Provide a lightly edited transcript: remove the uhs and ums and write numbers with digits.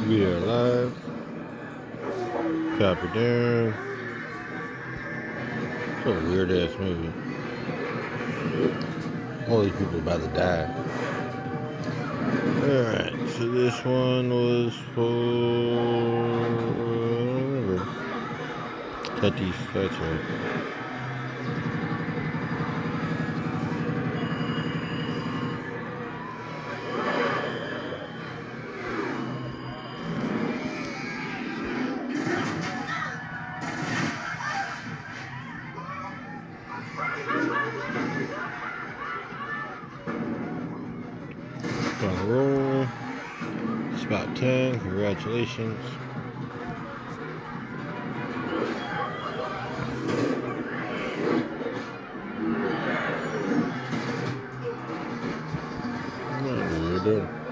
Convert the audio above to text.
We are live. Copy down. It's a weird ass movie. All these people about to die. Alright, so this one was for Tatis, that's right. Final roll. Spot 10, congratulations. What are you doing?